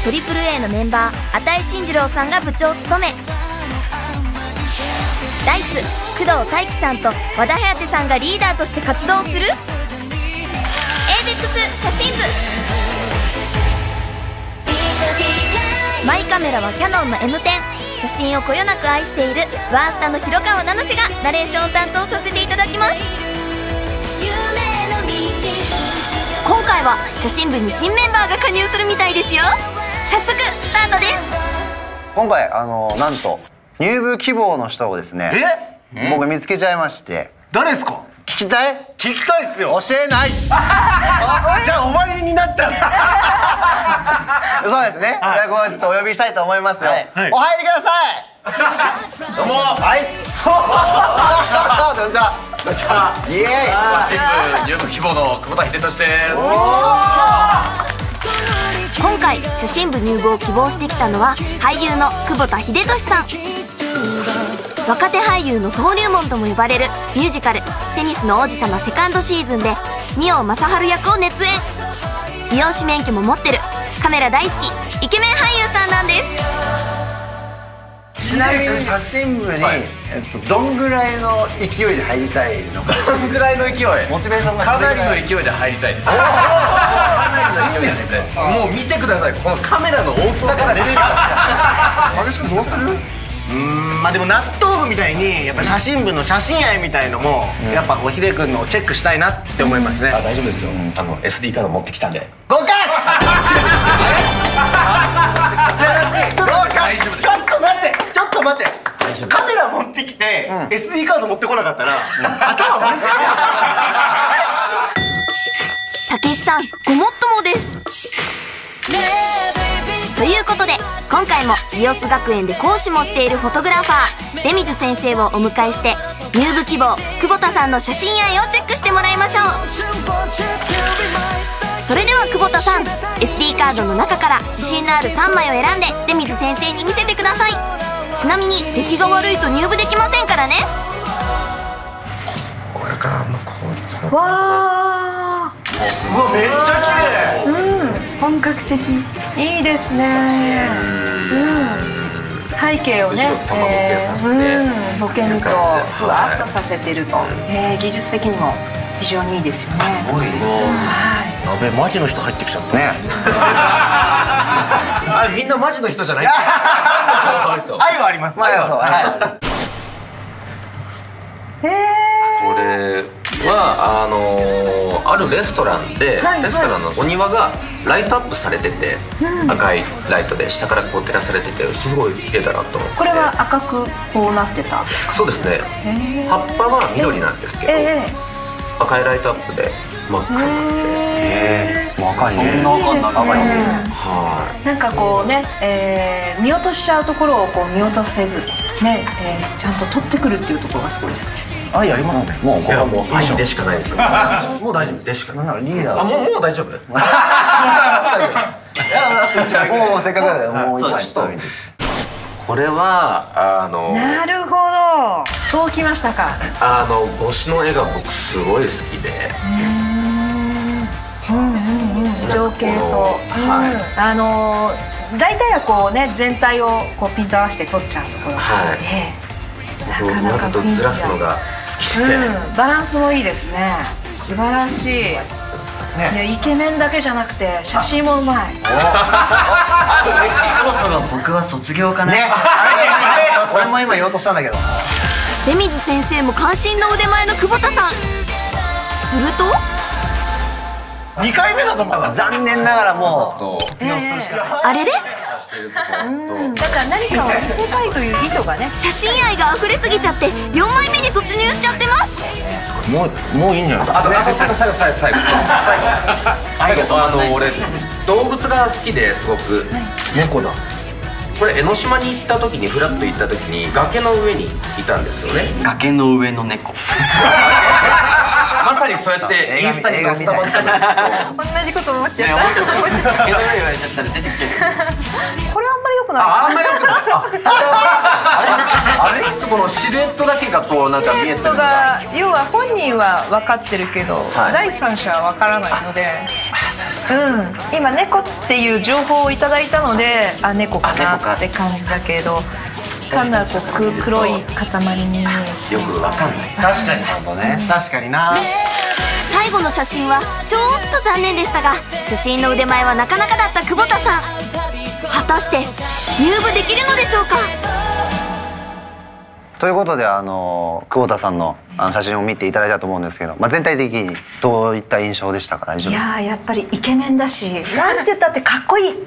AAA のメンバー與進次郎さんが部長を務め、ダイス工藤大輝さんと和田颯さんがリーダーとして活動する ABEX 写真部。マイカメラはキヤノンの M10。写真をこよなく愛しているワースタの広川七瀬がナレーションを担当させていただきます。今回は写真部に新メンバーが加入するみたいですよ。早速スタートです。 今回なんと入部希望の人をですね、僕見つけちゃいまして。 誰ですか？ 聞きたい？ 聞きたいっすよ。 教えない。 じゃあ終わりになっちゃう。 そうですね。じゃあちょっとお呼びしたいと思いますよ。お入りください。 どうも。 はい。こんにちは。 こんにちは。 イエーイ。 写真部入部希望の久保田秀俊です。 今回写真部入部を希望してきたのは俳優の久保田秀俊さん。若手俳優の登竜門とも呼ばれるミュージカル「テニスの王子様」セカンドシーズンで二葉正治役を熱演。美容師免許も持ってるカメラ大好きイケメン俳優さんなんです。 ちなみに写真部にどんぐらいの勢いで入りたいのか。 どんぐらいの勢い？ モチベーションがかなりの勢いで入りたいです。かなりの勢いですね。もう見てください。このカメラの大きさから出てる。 私どうする？まあでも納豆部みたいにやっぱ写真部の写真愛みたいのもやっぱこう秀君のをチェックしたいなって思いますね。 大丈夫ですよ。SD カード持ってきたんで。 合格！ 大丈夫です。 ちょっと待って、ちょっと待って。カメラ持ってきて SD カード持ってこなかったら頭割れてる。 たけしさんごもっともです。ということで今回も美容ス学園で講師もしているフォトグラファー出水先生をお迎えして入部希望久保田さんの写真愛をチェックしてもらいましょう。それでは久保田さん SD カードの中から自信のある3枚を選んで出水先生に見せてください。ちなみに出来が悪いと入部できませんからね。 これからこう。 わうわめっちゃ綺麗。 本格的いいですね。背景をねボケにとふわっとさせてると技術的にも非常にいいですよね。 すごい。やべマジの人入ってきちゃったね。 あ、みんなマジの人じゃない。 愛はあります。愛はこれはあるレストランで、レストランのお庭がライトアップされてて、赤いライトで下からこう照らされててすごい綺麗だなと思って。 これは赤くこうなってた。 そうですね。葉っぱは緑なんですけど、赤いライトアップで真っ赤になって。 若いね。 そんな赤になる。 なんかこうね、見落としちゃうところをこう見落とせずね、ちゃんと取ってくるっていうところがすごいですね。 愛ありますね。 もう愛でしかないです。もう大丈夫でしかない。 リーダー。 もう大丈夫。 もうせっかくだよ。もう一回。 これはなるほど。そうきましたか。 推しの絵が僕すごい好きで。 情景と大体はこうね全体をこうピント合わせて撮っちゃうところがわざとずらすのが好きで、 バランスもいいですね。素晴らしい。いやイケメンだけじゃなくて写真もうまい。 そろそろ僕は卒業かな。 ね。俺も今言おうとしたんだけど。 出水先生も関心の腕前の久保田さん。すると 2回目だぞまだ。 残念ながらもうあれれだから何かを見せたいという意図がね。 写真愛が溢れすぎちゃって4枚目に突入しちゃってます。 もういいんじゃないですか。 あと最後俺動物が好きですごく。 猫だ。 これ江ノ島に行った時にフラッと行った時に崖の上にいたんですよね。 崖の上の猫。 まさにそうやってインスタに載せたばっかりなんですけど。 同じこと思っちゃった。 崖の上言われちゃったら出てきちゃう。 これあんまり良くない。 あんまよくない。あれこのシルエットだけがこうなんか見えてるのが。 要は本人は分かってるけど第三者は分からないので。 そうですか。 今猫っていう情報をいただいたので、あ、猫かなって感じだけど、単なるこう黒い塊に見えちゃう。 よくわかんない。 確かに確かにな。 最後の写真はちょっと残念でしたが、写真の腕前はなかなかだった久保田さん。果たして入部できるのでしょうか。 ということで久保田さんの写真を見ていただいたと思うんですけど、全体的にどういった印象でしたか？ いやー、やっぱりイケメンだし、なんて言ったってかっこいい。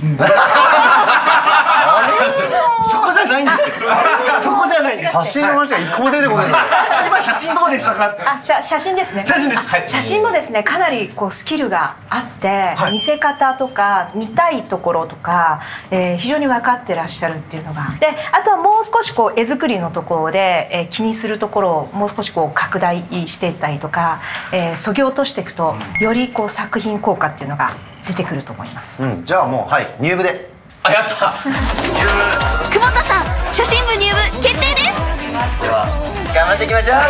そこじゃないんですよ。そこじゃないんです。 写真の話が一個も出てこない。 今写真どうでしたか？ あ、写真ですね。 写真です。はい。 写真もですね、かなりこうスキルがあって、見せ方とか見たいところとか、非常に分かってらっしゃるっていうのが。で、あとはもう少しこう絵作りのところで、気にするところをもう少しこう拡大していったりとか、そぎ落としていくとよりこう作品効果っていうのが出てくると思います。 じゃあもう入部で。 あ、やった。 久保田さん、写真部入部決定です。 では頑張っていきましょう。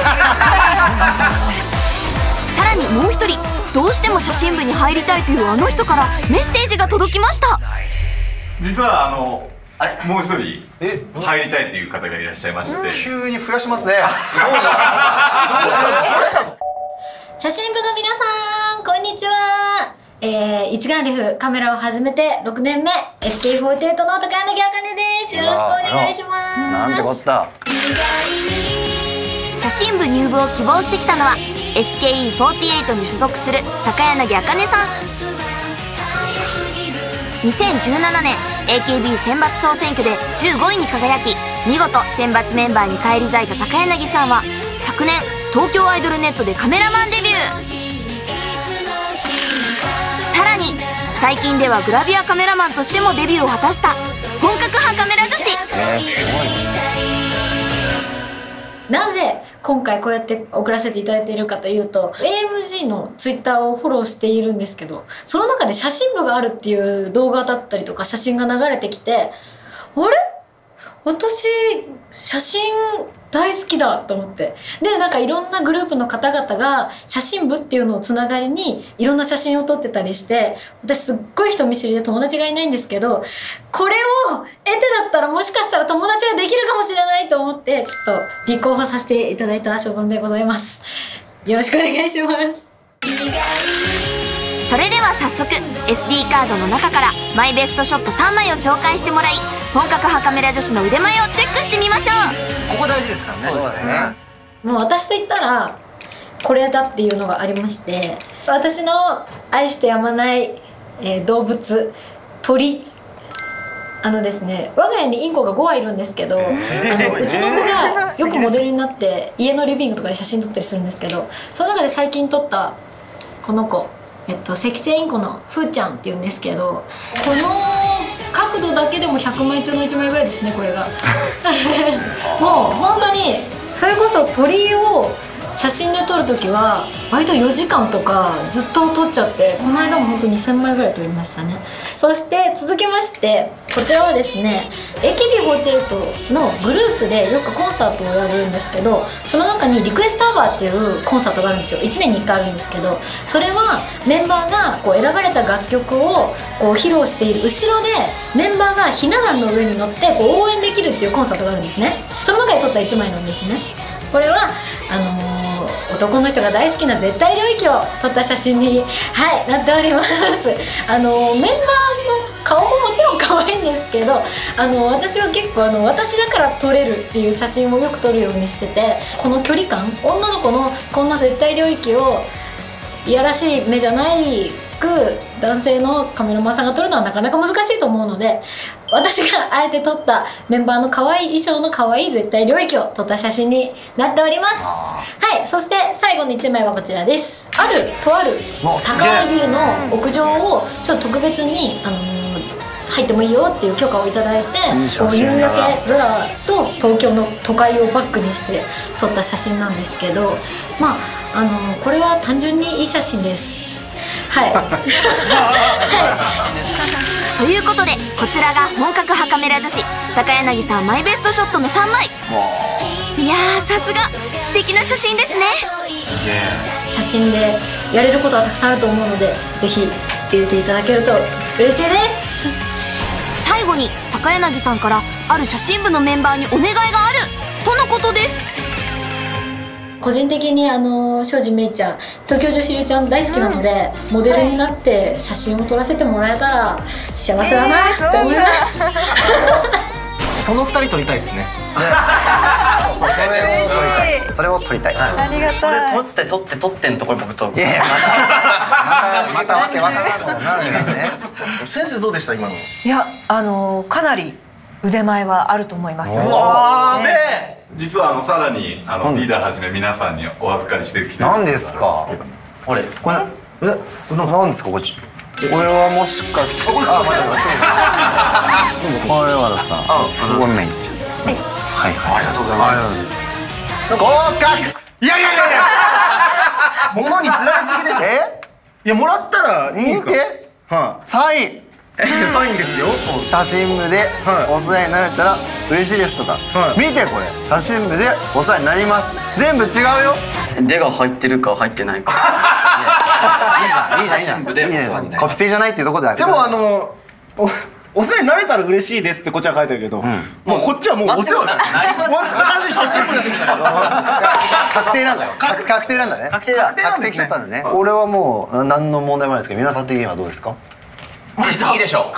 さらにもう一人、どうしても写真部に入りたいというあの人からメッセージが届きました。 実はもう一人入りたいっていう方がいらっしゃいまして。 急に増やしますね。 写真部の皆さん、こんにちは。一眼レフカメラを始めて6年目 SK48 の高柳あかねです。よろしくお願いします。 なんてこった。 写真部入部を希望してきたのは SKE48 に所属する高柳あかねさん。2017年 AKB 選抜総選挙で15位に輝き、見事選抜メンバーに返り咲いた高柳さんは昨年東京アイドルネットでカメラマンデビュー。さらに最近ではグラビアカメラマンとしてもデビューを果たした本格派カメラ女子。 なぜ今回こうやって送らせていただいているかというと、 AMG のツイッターをフォローしているんですけど、その中で写真部があるっていう動画だったりとか写真が流れてきて、あれ、私写真大好きだと思って、でなんかいろんなグループの方々が写真部っていうのをつながりにいろんな写真を撮ってたりして、私すっごい人見知りで友達がいないんですけど、これを得てだったらもしかしたら友達ができるかもしれないと思って、ちょっと立候補させていただいた所存でございます。よろしくお願いします。 それでは早速 SD カードの中からマイベストショット3枚を紹介してもらい、本格派カメラ女子の腕前をチェックしてみましょう。 ここ大事ですからね。そうだね。 もう私と言ったらこれだっていうのがありまして、私の愛してやまない、動物、鳥。ですね、我が家にインコが5羽いるんですけど、うちの子がよくモデルになって家のリビングとかで写真撮ったりするんですけど、その中で最近撮ったこの子、赤星インコのふーちゃんっていうんですけど、この角度だけでも100枚中の1枚ぐらいですね、これが。もう本当にそれこそ鳥を写真で撮る時は割と4時間とかずっと撮っちゃって、この間も本当2000枚ぐらい撮りましたね。そして続きまして、こちらはですね AKB48 のグループでよくコンサートをやるんですけど、その中にリクエストアワーっていうコンサートがあるんですよ。1年に1回あるんですけど、それはメンバーがこう選ばれた楽曲をこう披露している後ろでメンバーがひな壇の上に乗ってこう応援できるっていうコンサートがあるんですね。その中で撮った1枚なんですね。これは男の人が大好きな絶対領域を撮った写真に、なっております。メンバーの顔ももちろん可愛いんですけど、私は結構私だから撮れるっていう写真をよく撮るようにしてて、この距離感、女の子のこんな絶対領域をいやらしい目じゃない男性のカメラマンさんが撮るのはなかなか難しいと思うので、私があえて撮ったメンバーの可愛い衣装の可愛い絶対領域を撮った写真になっております。はい、そして最後の1枚はこちらです。とある高いビルの屋上をちょっと特別に入ってもいいよっていう許可をいただいて、夕焼け空と東京の都会をバックにして撮った写真なんですけど、これは単純にいい写真です。はい。 ということでこちらが本格派カメラ女子高柳さんマイベストショットの3枚。いやー、さすが素敵な写真ですね。 写真でやれることはたくさんあると思うので、ぜひ入れていただけると嬉しいです。 最後に高柳さんからある写真部のメンバーにお願いがあるとのことです。 個人的に庄司芽衣ちゃん、東京女子流ちゃん大好きなので、モデルになって写真を撮らせてもらえたら幸せだなって思います。 その2人撮りたいですね。 それを撮りたい。 ありがたい。それ撮ってんとこれ僕撮る。 いやいやまたわけわからんなるよね。 先生どうでした今の？ いやかなり腕前はあると思いますよ。 実はさらにリーダーはじめ皆さんにお預かりしてきて何ですかこれ何ですかこっちこれはもしかしてこれはさごめんはいはいありがとうございます合格いや物につられすぎでしょ。いやもらったらいいんですか？ 見てサインサインですよ。 写真部でお世話になれたら嬉しいですとか見てこれ写真部でお世話になります全部違うよ。 出が入ってるか入ってないか。 いいなコピペじゃないっていうところで。 でもお世話になれたら嬉しいですってこっちは書いてるけど、もうこっちはもうお世話になります。完全に写真部でできたから確定なんだよ。確定なんだね。確定しちゃったんだね。俺はもう何の問題もないですけど皆さん的にはどうですか？ いいでしょう。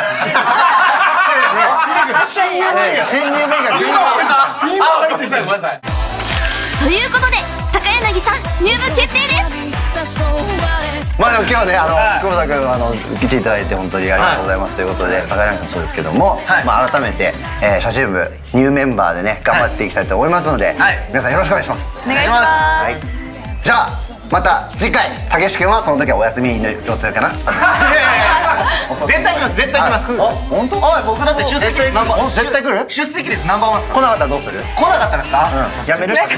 新入弁がごめんなさい。 ということで高柳さん入部決定です。 まあでも今日ね久保田君来ていただいて本当にありがとうございますということで高柳さんもそうですけどもまあ改めて写真部ニューメンバーでね頑張っていきたいと思いますので皆さんよろしくお願いします。 お願いします。 じゃあまた次回たけし君はその時はお休みの予定かな。 絶対来ます絶対来ます。 本当？ おい僕だって出席です。 絶対来る？ 出席ですナンバーワン。 来なかったらどうする？ 来なかったですか？ やめる？ おい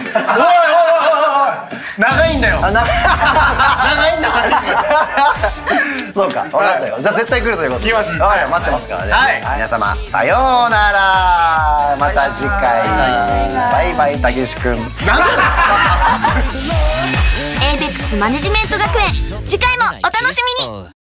長いんだよ。長いんだ写真。 そうか分かったよ。じゃあ絶対来るということで。 来ます。 はい待ってますからね。皆様さようなら。また次回。バイバイたけし君。 エイベックスマネジメント学園次回もお楽しみに。